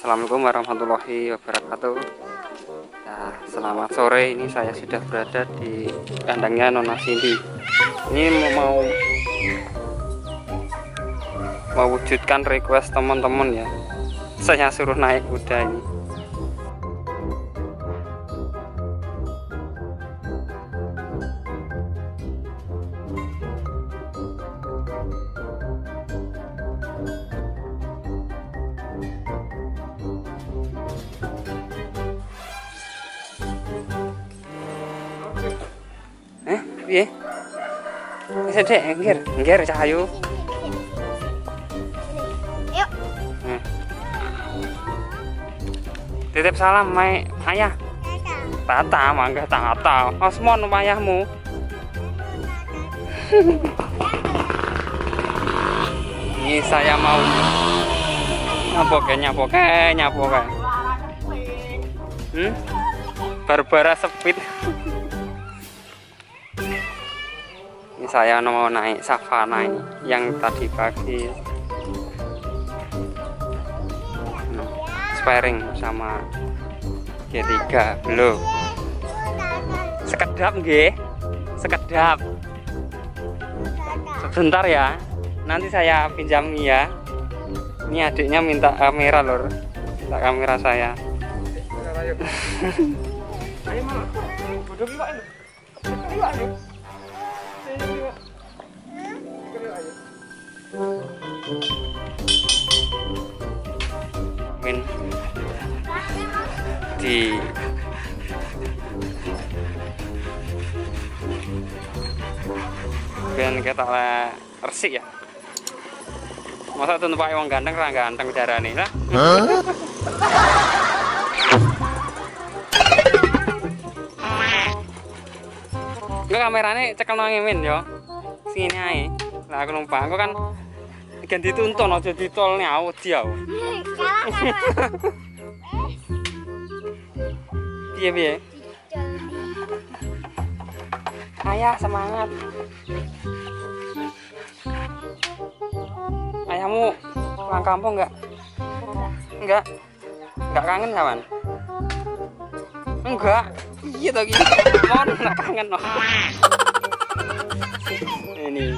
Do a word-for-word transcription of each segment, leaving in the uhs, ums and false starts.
Assalamualaikum warahmatullahi wabarakatuh. Nah, selamat sore. Ini saya sudah berada di kandangnya Nona Cindy. Ini mau mewujudkan request teman-teman ya. Saya suruh naik kuda ini. Eh, piye? Wis dek, nggir, nggir Cahayu. Yuk. Hmm. Titip salam mai ayah. Tata, mangga tata. Osmon ayahmu. Ini saya mau nyapoke, nyapoke, nyapoke. Hmm? Barbara Speed. Ini saya mau naik savana ini yang tadi pagi nah, sparring sama G tiga belum. Sekedap nggih. Sekedap. Sebentar ya. Nanti saya pinjam ya. Ini adiknya minta kamera lor. Minta kamera saya. Ayo mama. Bodoh iwak lho. Iwak lho. Min di ben ketok le resik ya. Masa tuh numpak wong ganteng ra ganteng darane lah. Enggak kamerane cekel nang Min yo. Sini ae. Lah aku numpak aku kan ganti tuntun aja ditol nyawu dia. Piye piye? Ayah semangat. Ayahmu pulang kampung enggak? Enggak. Enggak kangen kawan? Enggak. Iya toh gitu. Mon enggak kangen loh. Ini.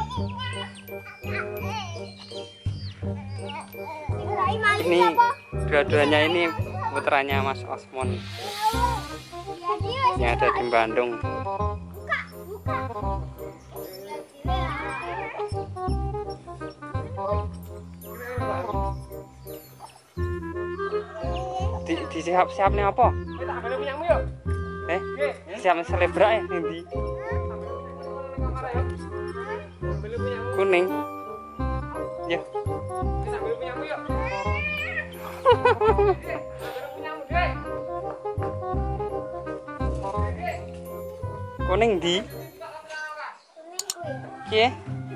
Ini dua-duanya ini putranya Mas Osmon yang ada di Bandung. Di, di siap-siap nih apa? Eh, siap selebrak ya nanti. Kuning. Ya. Kuning di. Kiye?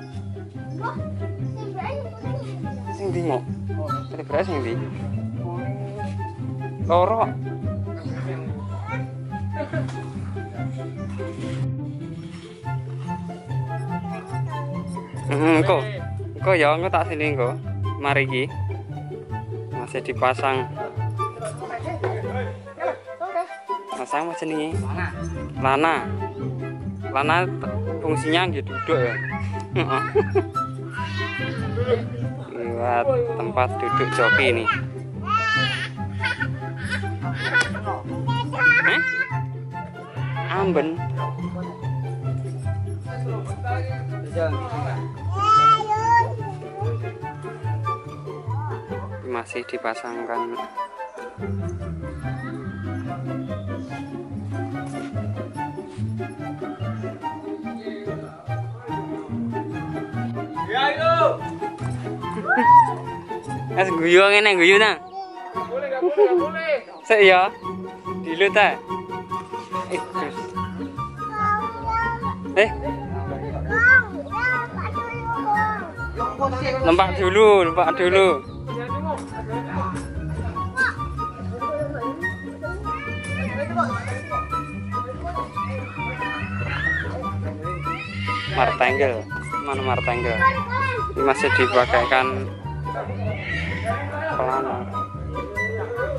Sing di mo. Selebrak sing di. Loro. Hmm, kok, kok ya, kok tak sini kok. Mari ki, masih dipasang. Pasang macam ni. Lana, lana fungsinya gitu duduk ya. Lihat tempat duduk joki ini. Eh? Amben. Masih dipasangkan. Ya itu. Es guyu ngene guyu nang. Boleh enggak boleh enggak boleh. Sik ya. Dilu ta. Eh. Eh. Nampak dulu, nampak dulu. Martanggel, mana martanggel? Ini masih dipakaikan pelana.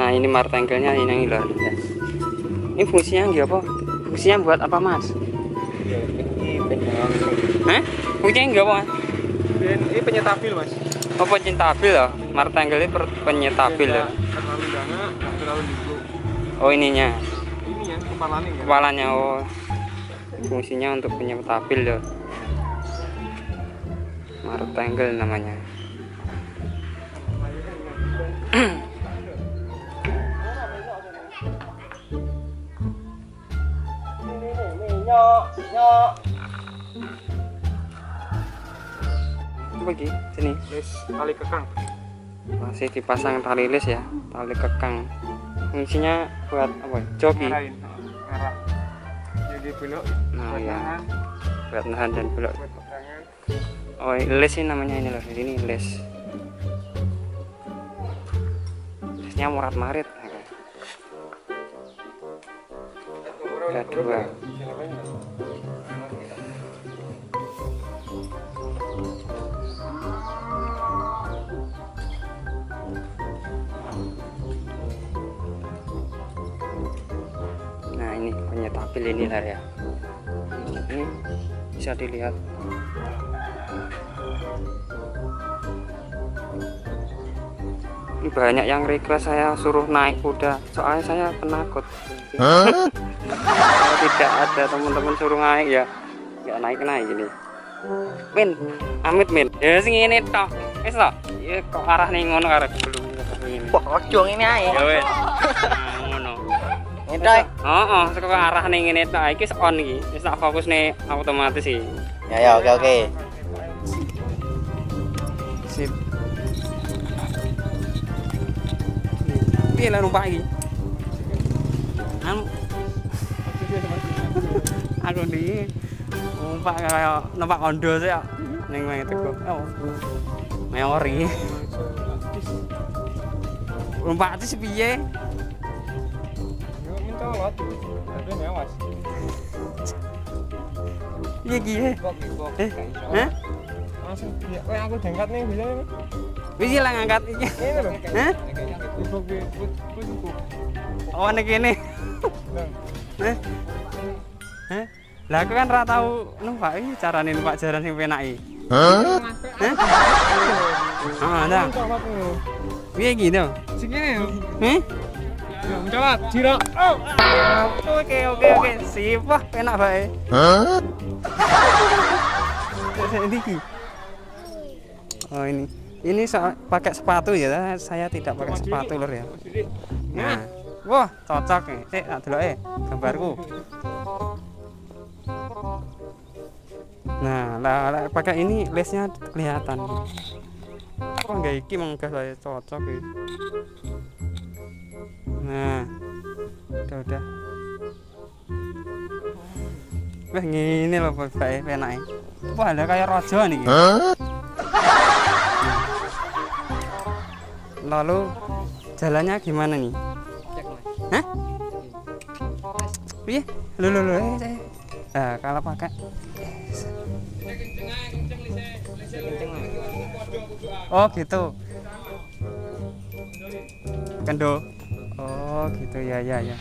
Nah, ini martengkelnya ini loh. Ini fungsinya nggak apa? Fungsinya buat apa, Mas? Ini penyetabil. Hah? Fungsinya nggak apa, Mas? Ini penyetabil, Mas. Oh, penyetabil loh. Martengkel ini penyetabil loh. Terlalu dana, terlalu dulu. Oh, ininya. Ini ya kepalanya ya. Kepalanya, oh. Fungsinya untuk penyetabil loh. Martengkel namanya. Nyok, nyok. Bagi sini Les tali kekang. masih dipasang tali lis ya, tali kekang. Fungsinya buat apa? Joki. Ngarahin, ngarah. Jadi belok. Nah buat ya, nahan, buat nahan dan belok. buat pegangan. Oh, les ini namanya ini loh. Ini les. Lesnya murat marit. Ada dua. Nah, ini penyetabil ini lah ya. Ini bisa dilihat. Ini banyak yang request saya suruh naik kuda, soalnya saya penakut. Kalau tidak ada teman-teman suruh naik ya nggak naik naik gini. Min, amit min. Ya sing ini tok. Wis tok. Ya kok arah ning ngono arek belum ini. Wah, ojo ngene ae. Ya wis. Ngono. Ngetai. Heeh, saka arah ning ngene tok. Iki wis on iki. Wis tak fokus nih otomatis iki. Ya ya, oke oke. Sip. Piye lah numpak iki? Anu aku di numpak kayak numpak kondo sih ya ning ngene tuku. Oh. Meori. Numpak itu piye? Yuk mencolot. Tapi mewas. Piye ki? Eh? Hah? Langsung ya, kowe aku jengkat nih bisa nih. Wis lah ngangkat iki. Ini lho. Hah? Ibuk ibuk ibuk. Oh nek kene. Nang. Hah? Hah? Lah aku kan ora tau numpak iki carane numpak jaran sing penak iki. Hah? Hah? Ah, nah. Mencolot lho. Piye iki to? Segini lho. Heh? Ya mencolot. Jiro. Oh. Oke oke oke, sip wah penak bae. Hah? Ini. Oh ini. Ini so, pakai sepatu ya, saya tidak pakai sepatu lur ya. Nah, wah cocok nih. Eh, tak delok eh gambarku. Nah, lah, lah pakai ini lesnya kelihatan. Kok enggak iki menggah saya cocok ya. Nah, udah udah. Wah ngene lho bae penake. Wah, ada kayak raja nih. Lalu jalannya gimana nih? Hah? Iya, lu lu lu. Nah, kalau pakai oh gitu. Kendo. Oh gitu ya ya ya.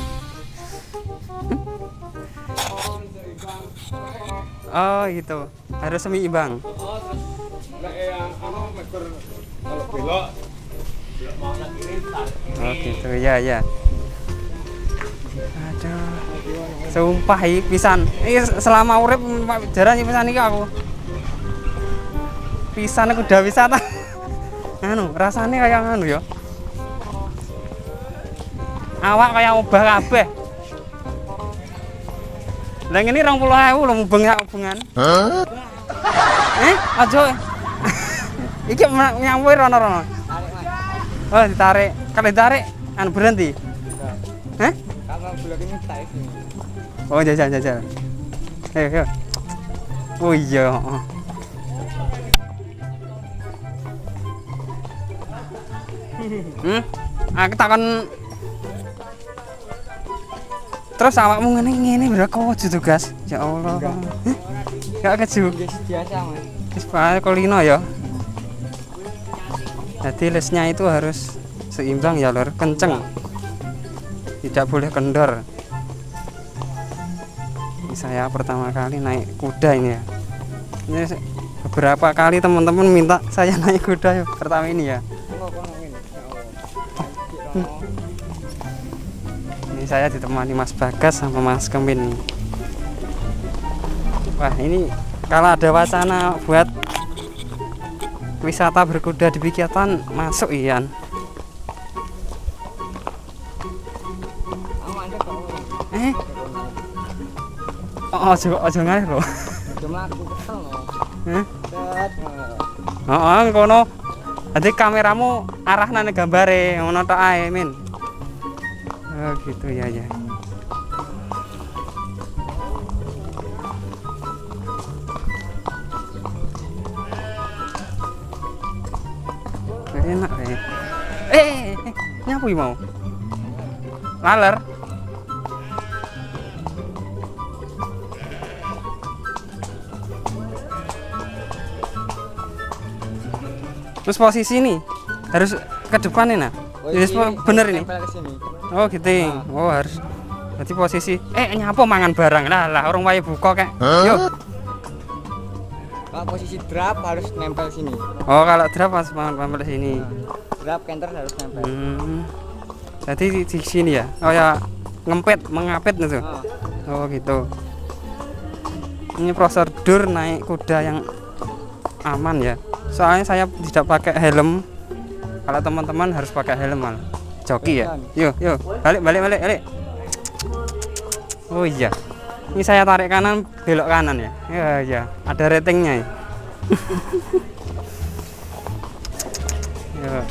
Oh gitu. Harus seimbang. Kalau belok oh gitu ya ya. Aduh. Sumpah iki pisan. Iki selama urip jaran iki pisan iki aku. Pisan kuda wisata. Anu, rasane kayak anu ya. Awak kayak obah kabeh. Lah ngene dua puluh ribu lho mubeng sak hubungan. Hah? Eh, aja. Iki nyampe rono-rono. Oh, ditarik. Kalau ditarik, anu berhenti. Hah? kalau belok ini tarik. Oh, jajan jajan. Ayo, ayo. Oh iya, heeh. Hmm? Aku takon terus awakmu ngene ngene berapa kok tugas? Ya Allah. Enggak keju. Biasa mas. Wis bae kolino ya. Jadi lesnya itu harus seimbang ya lur, kenceng, tidak boleh kendor. Ini saya pertama kali naik kuda ini ya. Ini beberapa kali teman-teman minta saya naik kuda ya, pertama ini ya. Ini saya ditemani Mas Bagas sama Mas Kempin nih. Wah, ini kalau ada wacana buat wisata berkuda di Pikatan masuk Ian. Eh, oh, ojo ojo ngalih lho. Eh, oh, kono. Nanti kameramu arah nane gambare, ngono tok ae, Min. Oh, gitu ya ya. Enak deh. Eh, eh, nyapu mau. Laler. Terus posisi ini harus ke depan ini nah. Oh, Jadi ini bener ini. nempel ke sini. Oh gitu. Oh harus. Berarti posisi. Eh nyapu mangan barang lah lah orang wae buka kek. Yuk. Kalau posisi drap harus nempel sini. Oh kalau drap pas mangan sini. Drap canter harus nempel. Hmm. Jadi di, di sini ya. Oh ya ngempet mengapit gitu. Oh. Oh gitu. Ini prosedur naik kuda yang aman ya. Soalnya saya tidak pakai helm. Kalau teman-teman harus pakai helm malah. Joki ya. Yuk, yuk. Balik, balik, balik, balik. Oh iya. Ini saya tarik kanan, belok kanan ya. Ya, ya. Ada ratingnya ya. Yuk.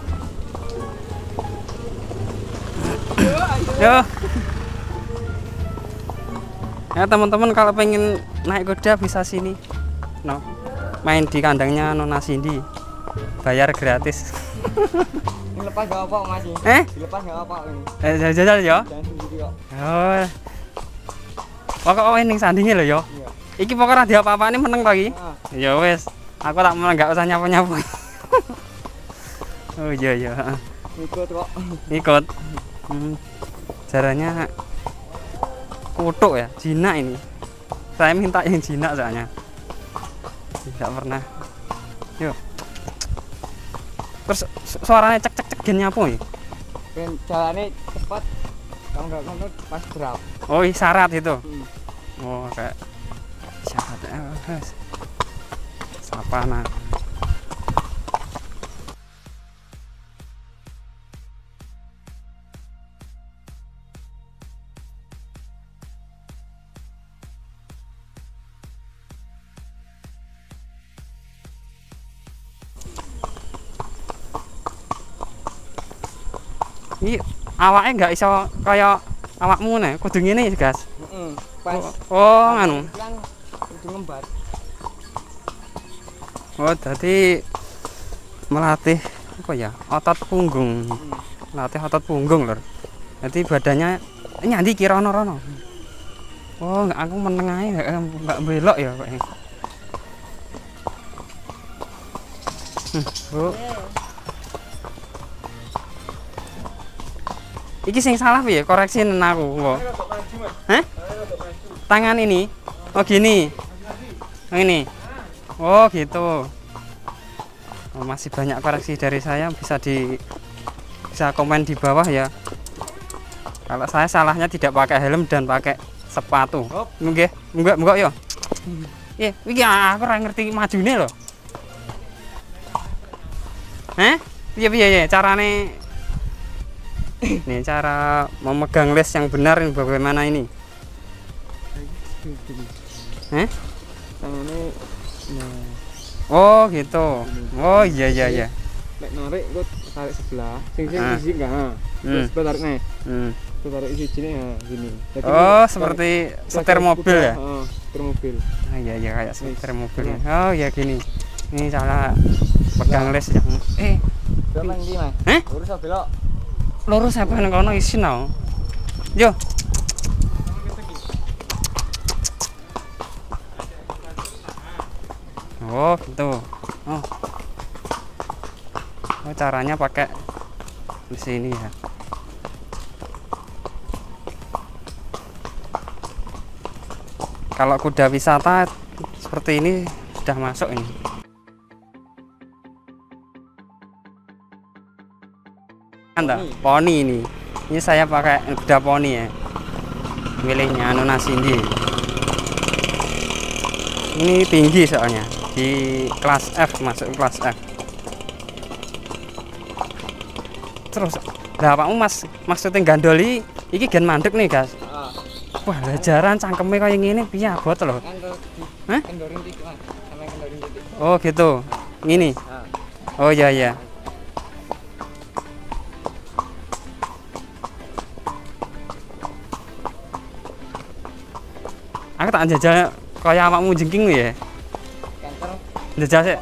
Yuk. Ya teman-teman kalau pengen naik kuda bisa sini. No. Main di kandangnya Nona Cindy, bayar gratis. Ini lepas gak apa masih? Eh? Dilepas gak apa ini? Eh jajal ya. Jangan sendiri kok. Oh. Pokoknya ini sandingnya loh yo. Iya. Iki pokoknya dia apa-apa ini meneng lagi. Ah. Ya wes, aku tak mau nggak usah nyapu-nyapu. Oh iya iya. Ikut kok. Ikut. Hmm. Caranya kutuk ya, jinak ini. Saya minta yang jinak soalnya. Tidak pernah. Yuk. Terus su- suaranya cek cek cek gini apa ya? Ben jalannya cepat. Kalau nggak ngono pas drap. Oh syarat itu. Hmm. Oh kayak syarat ya guys. Sapa nah. Ini awaknya nggak iso kayak awakmu nih, kudu ngene guys. Heeh. Pas. Oh, nganu. Kan kudu ngembat. Oh, jadi melatih apa ya? Otot punggung. Hmm. Melatih otot punggung lur. Jadi badannya nyandi kira rono-rono. Oh, nggak aku meneng ae nggak belok ya Pak. Hmm, Bu. Iki sing salah piye? Koreksi aku kok. Hah? Tangan ini. Oh gini. Yang ini. Oh gitu. Oh, masih banyak koreksi dari saya, bisa di bisa komen di bawah ya. Kalau saya salahnya tidak pakai helm dan pakai sepatu. Nggih, enggak enggak yo. Iya, iki aku ora ngerti majune lho. Hah? Piye-piye carane? Nih cara memegang les yang benar ini bagaimana ini? Eh? Tangannya nah. Oh gitu. Oh iya iya iya. Nek narik kok tarik sebelah. Sing sing Ah. isi enggak. Hmm. Terus coba tarik nih. Hmm. Coba tarik isi sini ya gini. Jadi Oh tarik- seperti tarik setir mobil kuda. ya? Heeh, setir mobil. Ah iya iya kayak setir mobil ya. Oh ya gini. Ini cara pegang les yang eh Belok nang ndi, Mas? Eh? Lurus apa belok? lurus apa nang kono isin no. Yo. Oh gitu. Oh. Oh caranya pakai di sini ya. Kalau kuda wisata seperti ini sudah masuk ini. Anda poni ini. Ini saya pakai kuda poni ya. Milihnya anu Nasindi. Ini tinggi soalnya di kelas F, masuk kelas F. Terus lah Pakmu Mas maksudnya gandoli iki gen mandek nih guys. Wah, jaran cangkeme kayak gini piye abot loh. Hah? Kendoring titik Mas, sama kendoring titik. Oh gitu. Gini. Oh iya iya. Aku tak jajal kaya awakmu jengking ya. Kantor Jajal sih.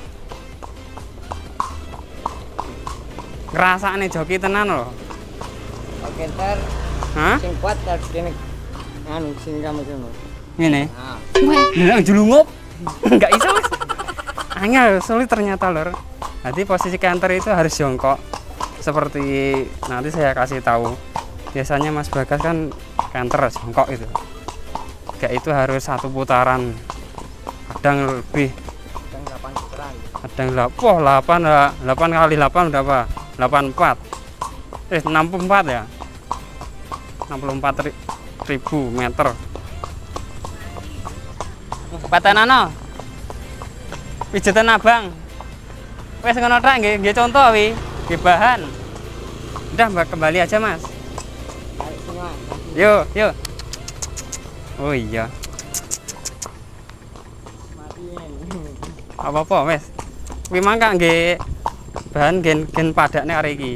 Ngrasakne joki tenan loh. oke ntar Hah? sing kuat harus kene anu sing kamu kono. Ngene. Nah, Wah, julungup. Enggak iso, Mas. Angel sulit ternyata, Lur. Nanti posisi kantor itu harus jongkok. Seperti nanti saya kasih tahu. Biasanya Mas Bagas kan kantor jongkok itu. Enggak itu harus satu putaran. Kadang lebih, jam delapan putaran. kadang delapan, delapan, delapan kali delapan udah apa? delapan puluh empat. Eh, enam puluh empat ya. enam puluh empat ribu meter. Patenano. Pijetan abang. Wes ngono tok nggih, nggih contoh wi, nggih bahan. Udah Mbak, kembali aja Mas. Ayo semua. Yuk, yuk. Oh iya. Matiin. Apa-apa wes. Kuwi mangka nggih bahan gen gen padakne arek iki.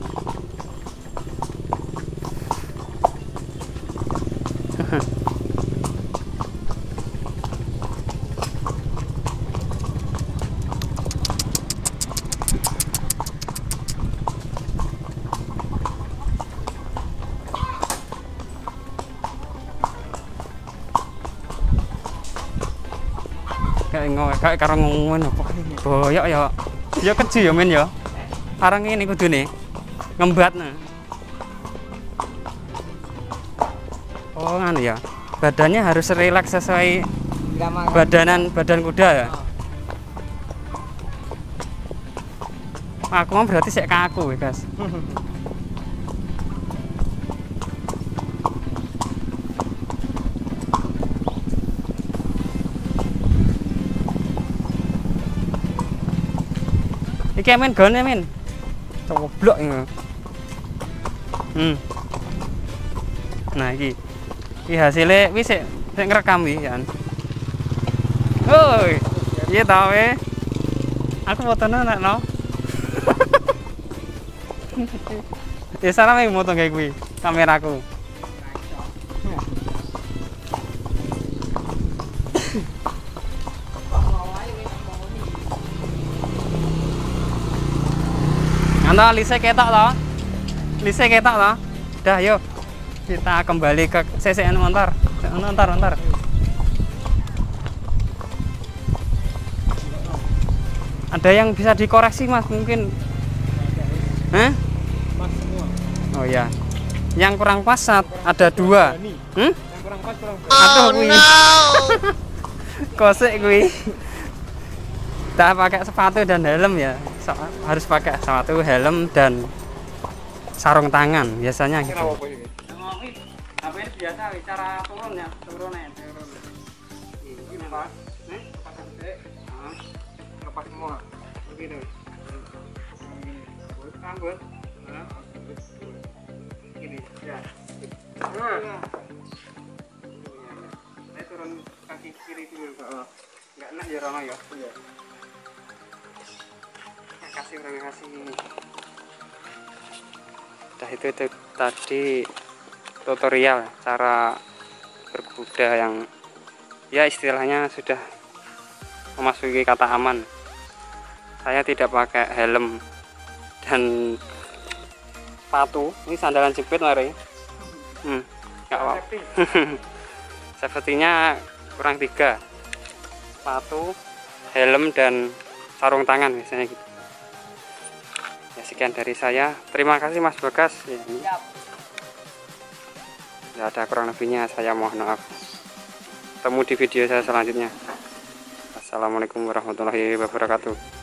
Kayak ngomong kayak karo ngomongin apa boyok ya ya keji ya men ya arang ini kudune ngembat nah. Oh kan ya badannya harus rileks sesuai Irama badanan badan kuda ya. Aku mau berarti sik kaku ya guys. Iki men gone men. Coblok iki. Hmm. Nah iki. Iki hasilnya wis sik sik ngrekam iki kan. Oi. Iya ta we. Aku fotone nek no. Ya salah mek moto kayak kuwi kameraku. Anda lise ketok toh? Lise ketok toh? Dah yuk. Kita kembali ke C C N motor. Nontar, nontar. Ada yang bisa dikoreksi Mas mungkin? Hah? Pas semua. Oh ya. Yang kurang pas saat ada dua. Hmm? Yang kurang pas kurang pas. Aduh kuwi. Kosek kuwi. Kita pakai sepatu dan helm ya. So, harus pakai sepatu, helm dan sarung tangan biasanya gitu. Kenapa apa ini? H P biasa cara turun ya, turun ya, turun. Ini pas. Nih, pas gede. Heeh. Lepas semua. Begitu. Rambut. Nah. Gini, ya. Nah. Saya turun kaki kiri dulu. Heeh. Enggak enak ya Rono ya. Iya. Kasih terima kasih. Nah itu, itu tadi tutorial cara berkuda yang ya istilahnya sudah memasuki kata aman. Saya tidak pakai helm dan sepatu. Ini sandalan jepit mari. Hmm, nggak apa-apa. Safety-nya kurang tiga. Sepatu, helm dan sarung tangan biasanya gitu. Ya sekian dari saya. Terima kasih Mas Bagas. Ya, ini. Siap. Tidak ada kurang lebihnya, saya mohon maaf. Ketemu di video saya selanjutnya. Assalamualaikum warahmatullahi wabarakatuh.